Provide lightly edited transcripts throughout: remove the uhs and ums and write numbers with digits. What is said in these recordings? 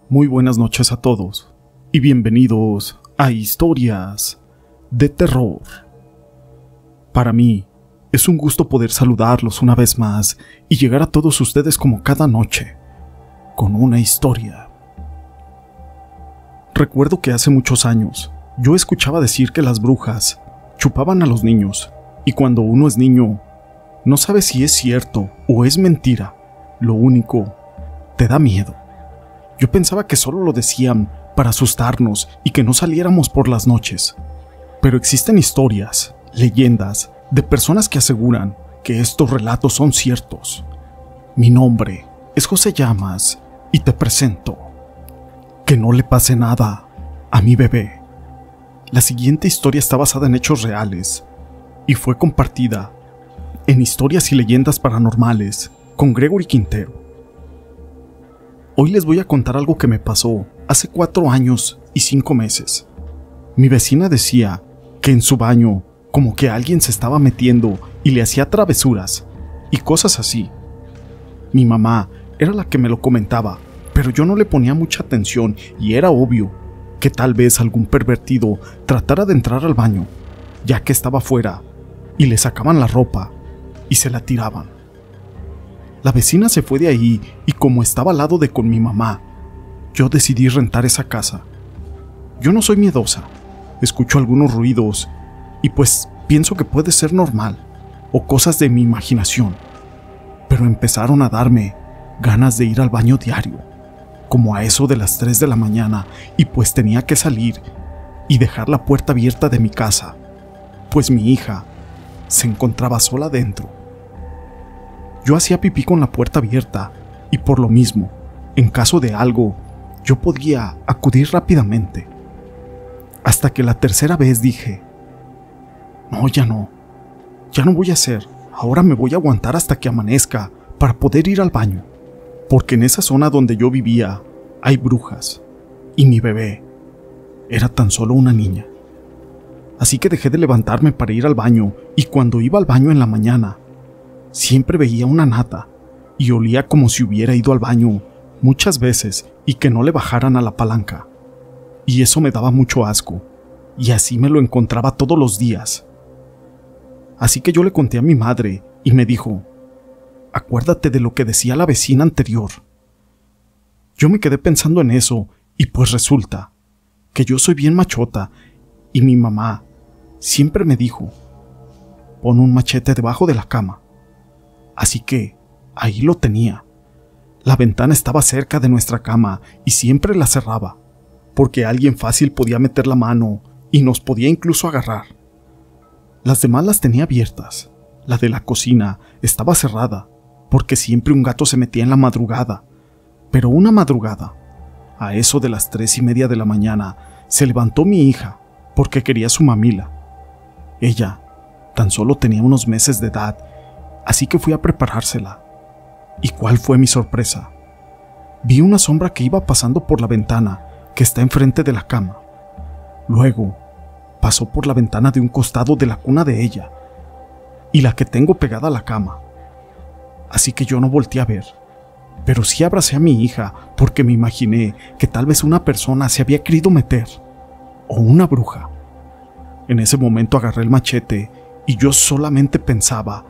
Muy buenas noches a todos y bienvenidos a Historias de Terror. Para mí es un gusto poder saludarlos una vez más y llegar a todos ustedes como cada noche, con una historia. Recuerdo que hace muchos años yo escuchaba decir que las brujas chupaban a los niños y cuando uno es niño no sabe si es cierto o es mentira, lo único te da miedo. Yo pensaba que solo lo decían para asustarnos y que no saliéramos por las noches. Pero existen historias, leyendas, de personas que aseguran que estos relatos son ciertos. Mi nombre es José Llamas y te presento Que no le pase nada a mi bebé. La siguiente historia está basada en hechos reales y fue compartida en Historias y Leyendas Paranormales con Gregory Quintero. Hoy les voy a contar algo que me pasó hace 4 años y 5 meses. Mi vecina decía que en su baño como que alguien se estaba metiendo y le hacía travesuras y cosas así. Mi mamá era la que me lo comentaba, pero yo no le ponía mucha atención y era obvio que tal vez algún pervertido tratara de entrar al baño, ya que estaba fuera, y le sacaban la ropa y se la tiraban. La vecina se fue de ahí y como estaba al lado de con mi mamá, yo decidí rentar esa casa. Yo no soy miedosa, escucho algunos ruidos y pues pienso que puede ser normal o cosas de mi imaginación, pero empezaron a darme ganas de ir al baño diario, como a eso de las 3 de la mañana y pues tenía que salir y dejar la puerta abierta de mi casa, pues mi hija se encontraba sola dentro. Yo hacía pipí con la puerta abierta y por lo mismo, en caso de algo, yo podía acudir rápidamente. Hasta que la 3ª vez dije, no voy a hacer, ahora me voy a aguantar hasta que amanezca para poder ir al baño, porque en esa zona donde yo vivía hay brujas y mi bebé era tan solo una niña. Así que dejé de levantarme para ir al baño y cuando iba al baño en la mañana, siempre veía una nata y olía como si hubiera ido al baño muchas veces y que no le bajaran a la palanca. Y eso me daba mucho asco, y así me lo encontraba todos los días. Así que yo le conté a mi madre y me dijo, acuérdate de lo que decía la vecina anterior. Yo me quedé pensando en eso y pues resulta que yo soy bien machota y mi mamá siempre me dijo, pon un machete debajo de la cama. Así que ahí lo tenía. La ventana estaba cerca de nuestra cama y siempre la cerraba, porque alguien fácil podía meter la mano y nos podía incluso agarrar. Las demás las tenía abiertas. La de la cocina estaba cerrada, porque siempre un gato se metía en la madrugada. Pero una madrugada, a eso de las 3:30 de la mañana, se levantó mi hija, porque quería su mamila. Ella tan solo tenía unos meses de edad, así que fui a preparársela. ¿Y cuál fue mi sorpresa? Vi una sombra que iba pasando por la ventana que está enfrente de la cama. Luego, pasó por la ventana de un costado de la cuna de ella y la que tengo pegada a la cama. Así que yo no volteé a ver, pero sí abracé a mi hija porque me imaginé que tal vez una persona se había querido meter, o una bruja. En ese momento agarré el machete y yo solamente pensaba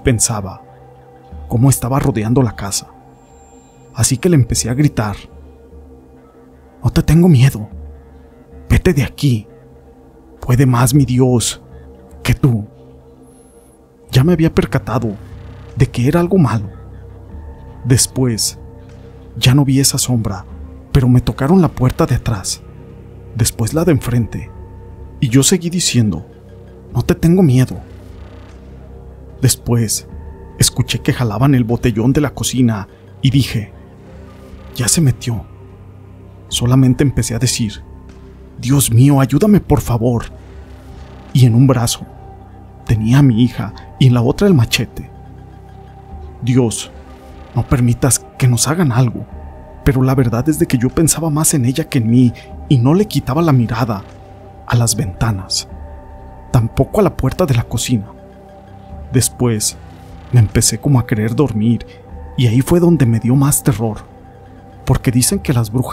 cómo estaba rodeando la casa. Así que le empecé a gritar, no te tengo miedo, vete de aquí, puede más mi Dios que tú. Ya me había percatado de que era algo malo. Después, ya no vi esa sombra, pero me tocaron la puerta de atrás, después la de enfrente, y yo seguí diciendo, no te tengo miedo. Después, escuché que jalaban el botellón de la cocina y dije, ya se metió. Solamente empecé a decir, Dios mío, ayúdame por favor. Y en un brazo tenía a mi hija y en la otra el machete. Dios, no permitas que nos hagan algo. Pero la verdad es de que yo pensaba más en ella que en mí y no le quitaba la mirada a las ventanas, tampoco a la puerta de la cocina. Después me empecé como a querer dormir y ahí fue donde me dio más terror, porque dicen que las brujas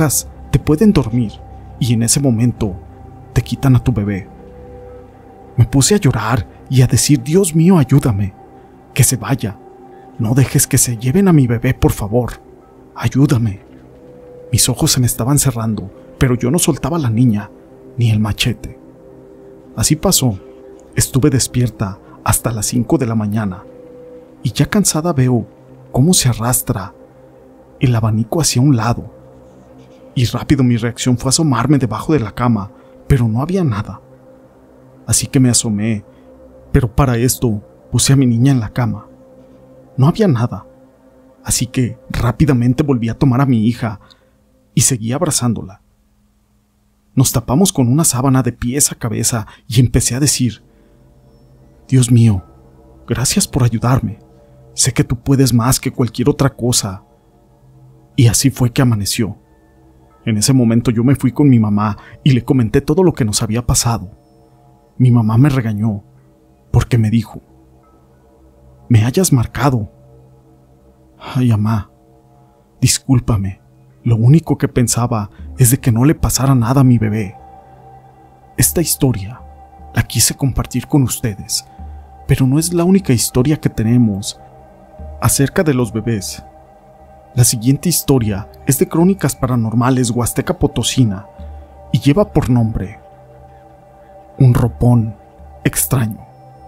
te pueden dormir y en ese momento te quitan a tu bebé. Me puse a llorar y a decir: Dios mío, ayúdame, que se vaya, no dejes que se lleven a mi bebé, por favor, ayúdame. Mis ojos se me estaban cerrando, pero yo no soltaba a la niña, ni el machete. Así pasó, estuve despierta hasta las 5 de la mañana, y ya cansada veo cómo se arrastra el abanico hacia un lado. Y rápido mi reacción fue asomarme debajo de la cama, pero no había nada. Así que me asomé, pero para esto puse a mi niña en la cama. No había nada, así que rápidamente volví a tomar a mi hija y seguí abrazándola. Nos tapamos con una sábana de pies a cabeza y empecé a decir: Dios mío, gracias por ayudarme. Sé que tú puedes más que cualquier otra cosa. Y así fue que amaneció. En ese momento yo me fui con mi mamá y le comenté todo lo que nos había pasado. Mi mamá me regañó porque me dijo: me hayas marcado. Ay, mamá, discúlpame. Lo único que pensaba es de que no le pasara nada a mi bebé. Esta historia la quise compartir con ustedes, pero no es la única historia que tenemos acerca de los bebés. La siguiente historia es de Crónicas Paranormales Huasteca Potosina y lleva por nombre Un ropón extraño.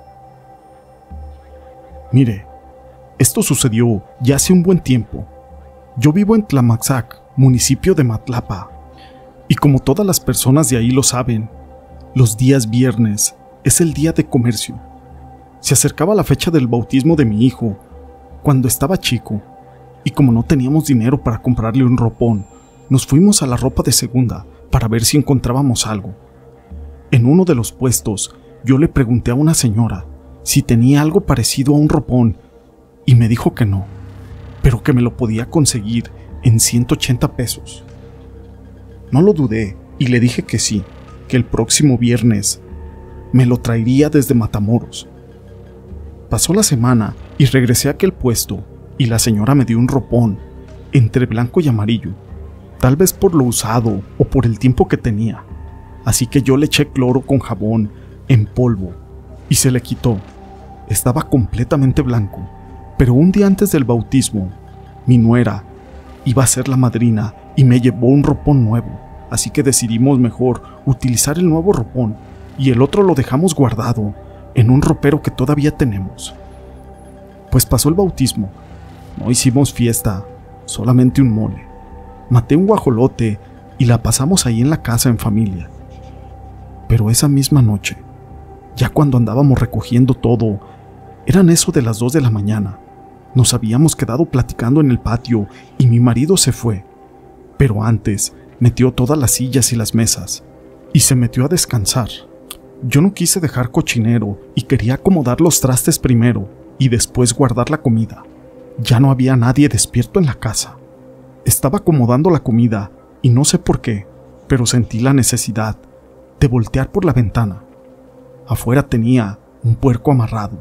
Mire, esto sucedió ya hace un buen tiempo. Yo vivo en Tlamaxac, municipio de Matlapa, y como todas las personas de ahí lo saben, los días viernes es el día de comercio. Se acercaba la fecha del bautismo de mi hijo cuando estaba chico, y como no teníamos dinero para comprarle un ropón, nos fuimos a la ropa de segunda para ver si encontrábamos algo. En uno de los puestos, yo le pregunté a una señora si tenía algo parecido a un ropón y me dijo que no, pero que me lo podía conseguir en 180 pesos. No lo dudé y le dije que sí, que el próximo viernes me lo traería desde Matamoros. Pasó la semana y regresé a aquel puesto y la señora me dio un ropón entre blanco y amarillo, tal vez por lo usado o por el tiempo que tenía. Así que yo le eché cloro con jabón en polvo y se le quitó. Estaba completamente blanco, pero un día antes del bautismo, mi nuera iba a ser la madrina y me llevó un ropón nuevo, así que decidimos mejor utilizar el nuevo ropón y el otro lo dejamos guardado en un ropero que todavía tenemos. Pues pasó el bautismo, no hicimos fiesta, solamente un mole. Maté un guajolote y la pasamos ahí en la casa en familia. Pero esa misma noche, ya cuando andábamos recogiendo todo, eran eso de las 2 de la mañana. Nos habíamos quedado platicando en el patio y mi marido se fue, pero antes metió todas las sillas y las mesas y se metió a descansar. Yo no quise dejar cochinero y quería acomodar los trastes primero y después guardar la comida. Ya no había nadie despierto en la casa. Estaba acomodando la comida y no sé por qué, pero sentí la necesidad de voltear por la ventana. Afuera tenía un puerco amarrado.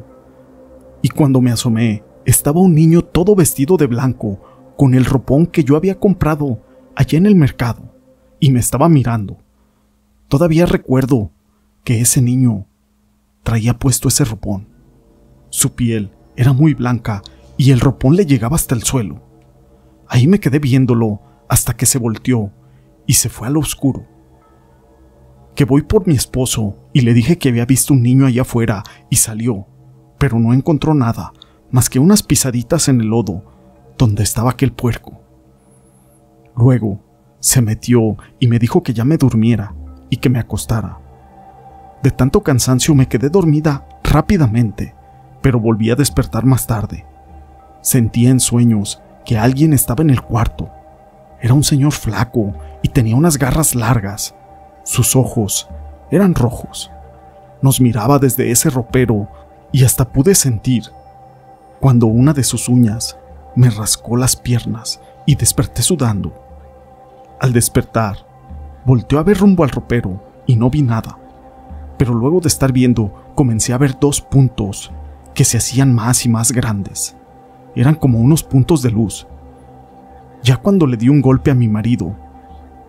Y cuando me asomé, estaba un niño todo vestido de blanco, con el ropón que yo había comprado allá en el mercado, y me estaba mirando. Todavía recuerdo que ese niño traía puesto ese ropón. Su piel era muy blanca y el ropón le llegaba hasta el suelo. Ahí me quedé viéndolo hasta que se volteó y se fue a lo oscuro. Que voy por mi esposo y le dije que había visto un niño allá afuera y salió, pero no encontró nada más que unas pisaditas en el lodo donde estaba aquel puerco. Luego se metió y me dijo que ya me durmiera y que me acostara. De tanto cansancio me quedé dormida rápidamente, pero volví a despertar más tarde. Sentía en sueños que alguien estaba en el cuarto. Era un señor flaco y tenía unas garras largas. Sus ojos eran rojos. Nos miraba desde ese ropero y hasta pude sentir cuando una de sus uñas me rascó las piernas y desperté sudando. Al despertar, volteó a ver rumbo al ropero y no vi nada. Pero luego de estar viendo, comencé a ver 2 puntos que se hacían más y más grandes. Eran como unos puntos de luz. Ya cuando le di un golpe a mi marido,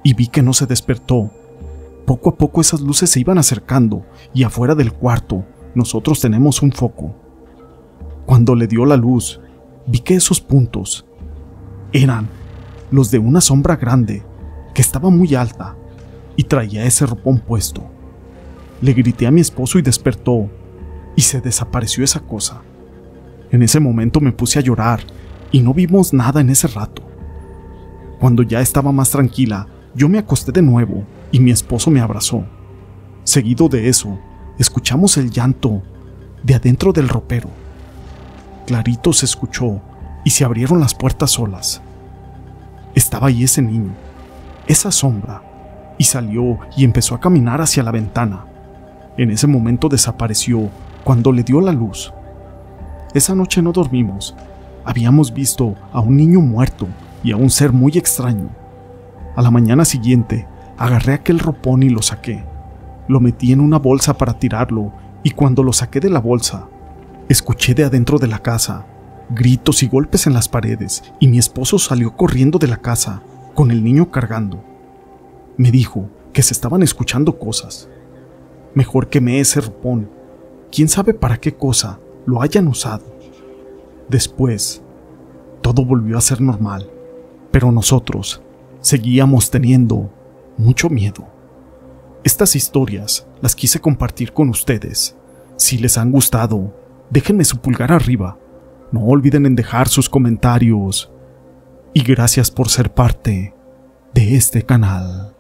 y vi que no se despertó. Poco a poco esas luces se iban acercando y afuera del cuarto nosotros tenemos un foco. Cuando le dio la luz, vi que esos puntos eran los de una sombra grande que estaba muy alta y traía ese ropón puesto. Le grité a mi esposo y despertó y se desapareció esa cosa. En ese momento me puse a llorar y no vimos nada en ese rato. Cuando ya estaba más tranquila, yo me acosté de nuevo y mi esposo me abrazó. Seguido de eso, escuchamos el llanto de adentro del ropero. Clarito se escuchó y se abrieron las puertas solas. Estaba ahí ese niño, esa sombra, y salió y empezó a caminar hacia la ventana. En ese momento desapareció cuando le dio la luz. Esa noche no dormimos. Habíamos visto a un niño muerto y a un ser muy extraño. A la mañana siguiente, agarré aquel ropón y lo saqué. Lo metí en una bolsa para tirarlo, y cuando lo saqué de la bolsa, escuché de adentro de la casa gritos y golpes en las paredes, y mi esposo salió corriendo de la casa con el niño cargando. Me dijo que se estaban escuchando cosas. Mejor quemé ese ropón. ¿Quién sabe para qué cosa lo hayan usado? Después, todo volvió a ser normal, pero nosotros seguíamos teniendo mucho miedo. Estas historias las quise compartir con ustedes. Si les han gustado, déjenme su pulgar arriba. No olviden en dejar sus comentarios. Y gracias por ser parte de este canal.